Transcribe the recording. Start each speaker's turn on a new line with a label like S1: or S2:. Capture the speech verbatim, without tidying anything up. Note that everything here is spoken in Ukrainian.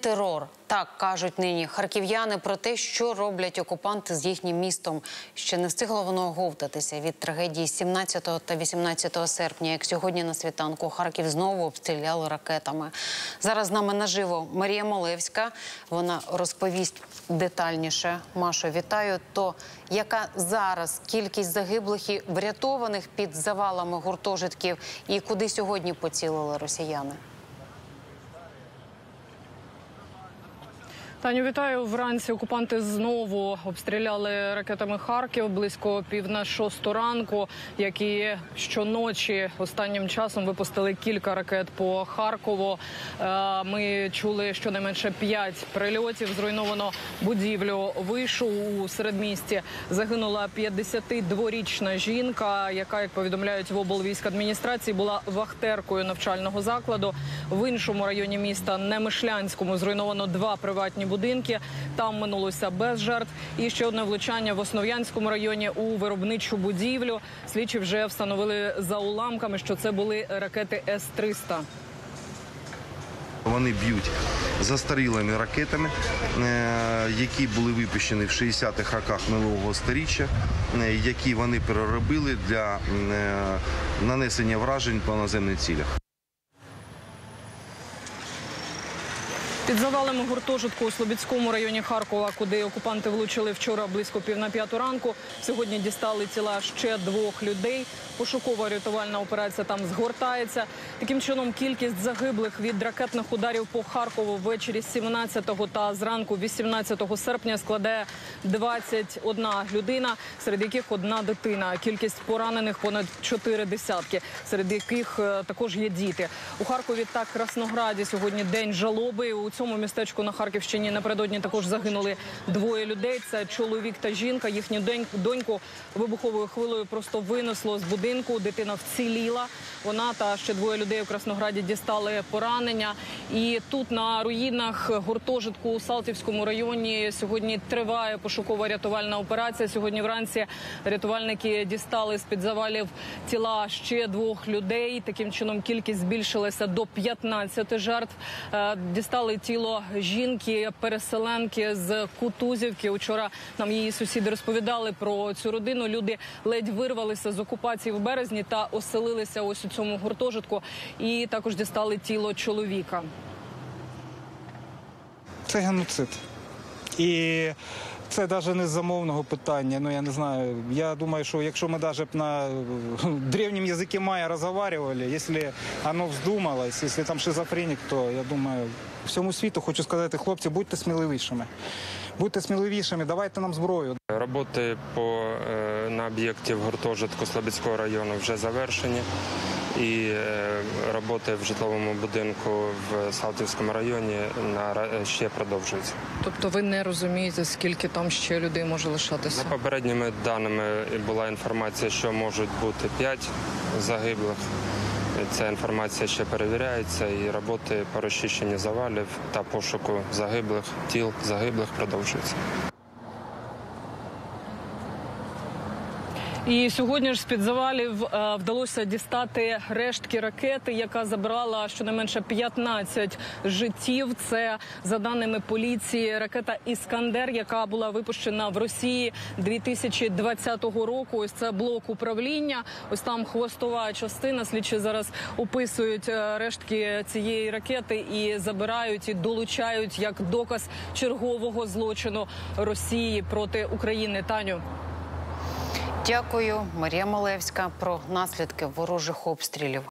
S1: терор. Так кажуть нині харків'яни про те, що роблять окупанти з їхнім містом. Ще не встигло воно оговтатися від трагедії сімнадцятого та вісімнадцятого серпня, як сьогодні на світанку Харків знову обстріляли ракетами. Зараз з нами наживо Марія Малевська. Вона розповість детальніше. Машо, вітаю. То яка зараз кількість загиблих і врятованих під завалами гуртожитків і куди сьогодні поцілили росіяни?
S2: Таню, вітаю. Вранці окупанти знову обстріляли ракетами Харків близько пів на шосту ранку, як і щоночі останнім часом випустили кілька ракет по Харкову. Ми чули щонайменше п'ять прильотів. Зруйновано будівлю вишу у середмісті. Загинула п'ятдесятидворічна жінка, яка, як повідомляють в облвійськадміністрації, була вахтеркою навчального закладу. В іншому районі міста, Немишлянському, зруйновано два приватні будинки. Там минулося без жертв. І ще одне влучання в Основ'янському районі у виробничу будівлю. Слідчі вже встановили за уламками, що це були ракети С триста.
S3: Вони б'ють застарілими ракетами, які були випущені в шістдесятих роках минулого сторіччя, які вони переробили для нанесення вражень по наземних цілях.
S2: Під завалами гуртожитку у Слобідському районі Харкова, куди окупанти влучили вчора близько пів на п'яту ранку, сьогодні дістали тіла ще двох людей. Пошукова рятувальна операція там згортається. Таким чином, кількість загиблих від ракетних ударів по Харкову ввечері сімнадцятого та зранку вісімнадцятого серпня складає двадцять одна людина, серед яких одна дитина. Кількість поранених понад чотири десятки, серед яких також є діти. У Харкові та Краснограді сьогодні день жалоби. У цьому містечку на Харківщині напередодні також загинули двоє людей. Це чоловік та жінка. Їхню доньку вибуховою хвилею просто винесло з будинку. Дитина вціліла. Вона та ще двоє людей у Краснограді дістали поранення. І тут на руїнах гуртожитку у Салтівському районі сьогодні триває пошукова рятувальна операція. Сьогодні вранці рятувальники дістали з-під завалів тіла ще двох людей. Таким чином кількість збільшилася до п'ятнадцяти жертв. Дістали тіло жінки-переселенки з Кутузівки. Учора нам її сусіди розповідали про цю родину. Люди ледь вирвалися з окупації в березні та оселилися ось у цьому гуртожитку. І також дістали тіло чоловіка.
S4: Це геноцид. І це навіть не з замовного питання. Ну, я не знаю. Я думаю, що якщо ми навіть на древньому язикі майя розмовляли, якщо воно вздумалось, якщо там шизофренік, то, я думаю, всьому світу хочу сказати, хлопці, будьте сміливішими. Будьте сміливішими, давайте нам зброю.
S5: Роботи по, на об'єкті в гуртожитку Слобідського району вже завершені. І роботи в житловому будинку в Салтівському районі ще продовжуються.
S2: Тобто ви не розумієте, скільки там ще людей може лишатися?
S5: За попередніми даними була інформація, що можуть бути п'ять загиблих. Ця інформація ще перевіряється, і роботи по розчищенню завалів та пошуку загиблих, тіл загиблих продовжуються.
S2: І сьогодні ж з-під завалів е, вдалося дістати рештки ракети, яка забрала щонайменше п'ятнадцять життів. Це, за даними поліції, ракета «Іскандер», яка була випущена в Росії дві тисячі двадцятого року. Ось це блок управління, ось там хвостова частина. Слідчі зараз описують рештки цієї ракети і забирають, і долучають як доказ чергового злочину Росії проти України. Таню.
S1: Дякую. Марія Малевська про наслідки ворожих обстрілів.